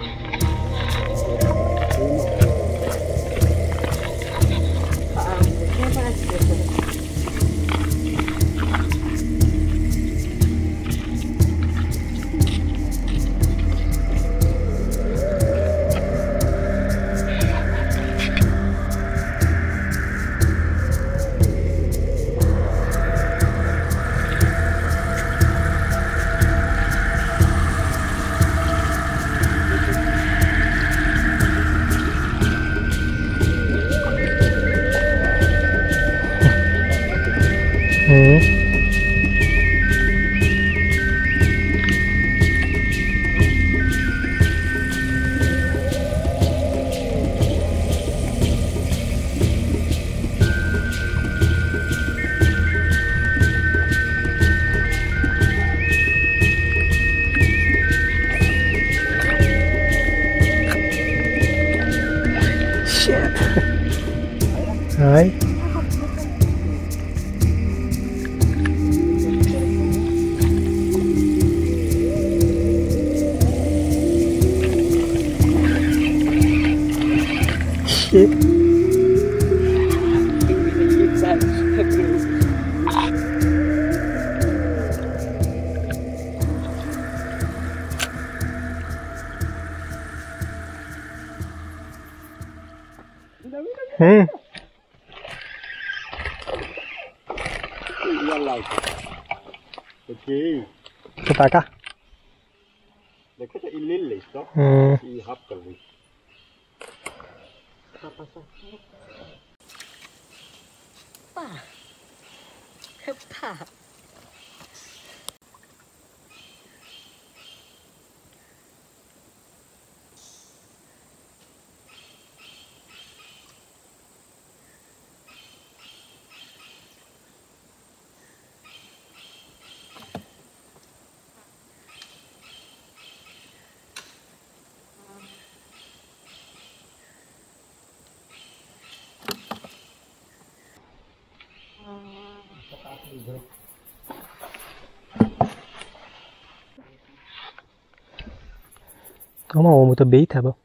Đấy. Shit. Ketaka. Có mau một tờ bí thật không?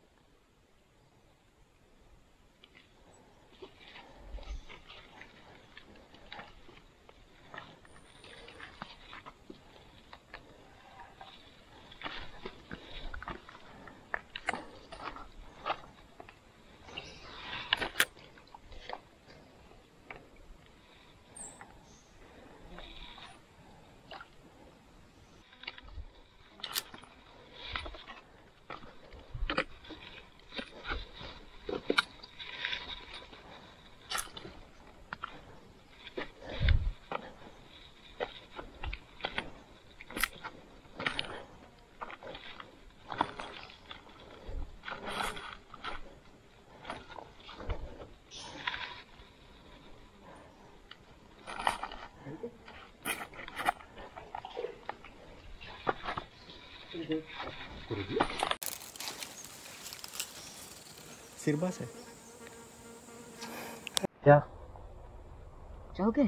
Sirbas है क्या? Oké.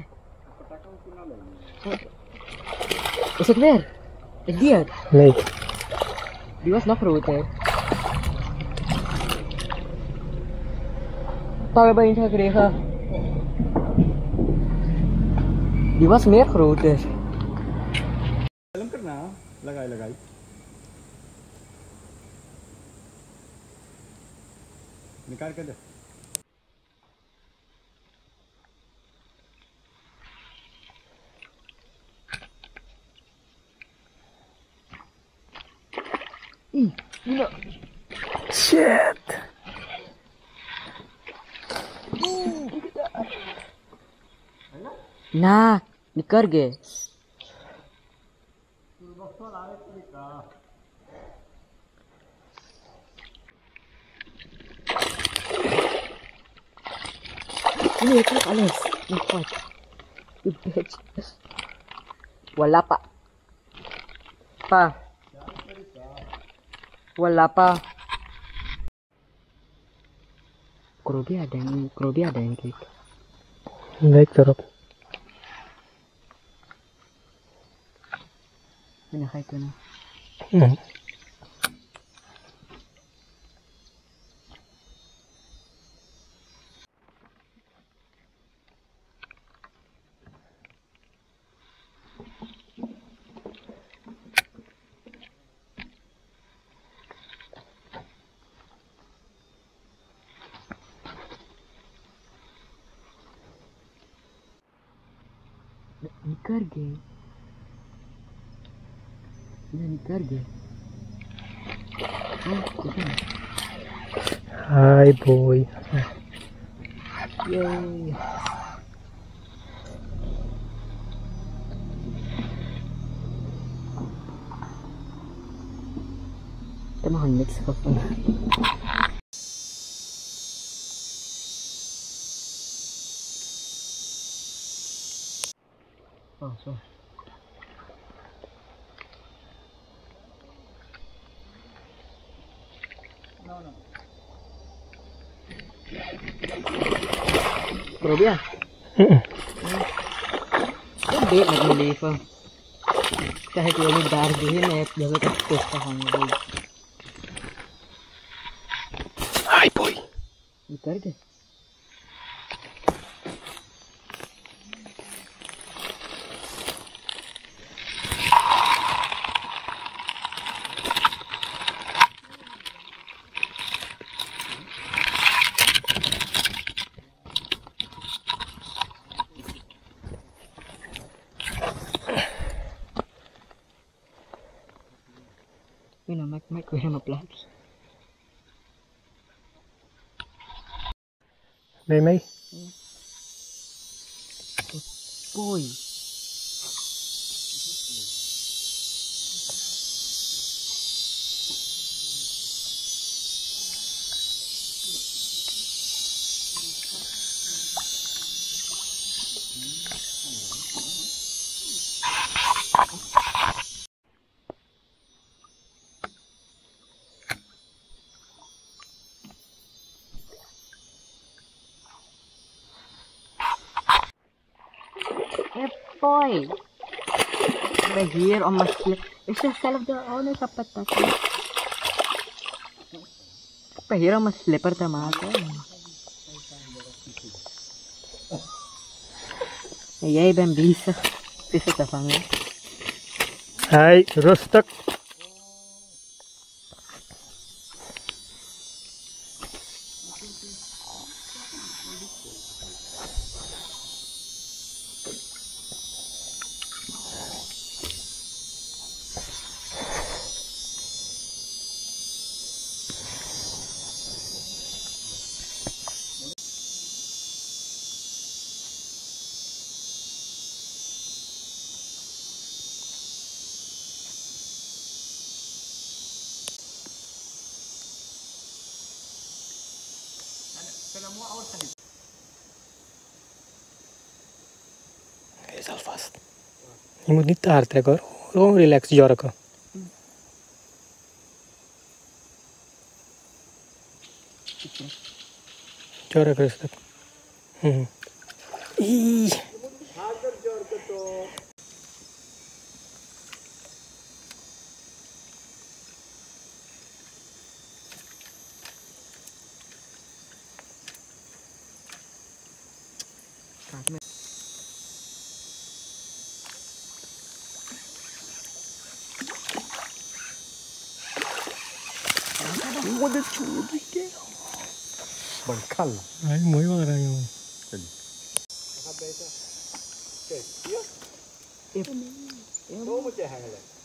Is het weer? Is die het? Nee. Die was nog groter. Pak hebben we eentje gekregen. Die was meer groter. Dalam करना लगाई निकाल के दे Shit. Nah, nikar ge. Ini itu panas, nikmat. You bitch. Wala pa. Wala pa. Krobi ada yang klik. Baik terus. Ini kayak gini. निकर गए ये निकर गए Hi boy. Yay. Kita mau mix apa? Oh, so. No. Bro dia. Cái biết là người đi không? Cái kia đi đào gì hết nè, giờ cái cục cái hàng đi. Hi boy. Đi tới đi. Ini nama gue sama pelatih. Đây mấy. Boy. Boy, over here on my slip. It's just kind of the owner sapat natin. Over here on my slipper tamata. Yay, ben bisa. Bisa tafangin. Hi, Rostak. It's all fast. You moet niet te hard trekken hoor. Gewoon relax jorken. Jork rustig. What the chudi ke? Bangkal. Ay, muy barang yung. Đâu mà chạy hàng này.